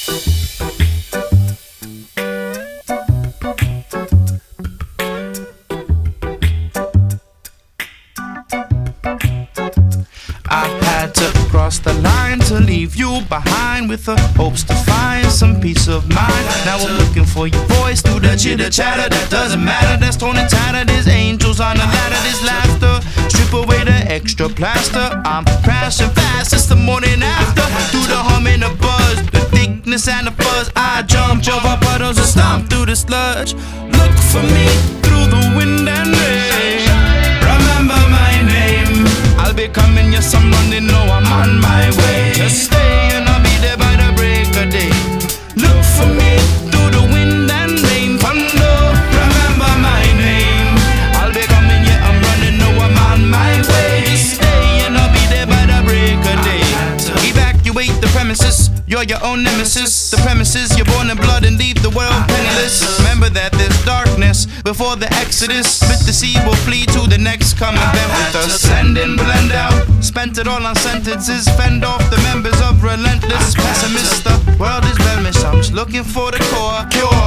I had to cross the line to leave you behind with the hopes to find some peace of mind. Now I'm looking for your voice through the chitter chatter. That doesn't matter, that's torn and tattered. There's angels on the ladder, there's laughter. Strip away the extra plaster. I'm crashing fast, it's the morning after. Through the hum and the buzz, the thickness and the fuzz, I jump over puddles and stomp through the sludge. Look for me through the wind and rain. Remember my name, I'll be coming, yes I'm running, no I'm on my way. Just stay and I'll be there by the break of day. Look for me through the wind and rain. Thunder, remember my name, I'll be coming, yeah I'm running, no I'm on my way. Just stay and I'll be there by the break of day. Evacuate the premises, you're your own nemesis. The premises, you're born in blood and leave the world penniless. Remember that there's darkness before the exodus, but the sea will flee to the next coming event with us. Send in, blend out, spent it all on sentences. Fend off the members of relentless pessimists. The world is blemish, I'm just looking for the core. Cure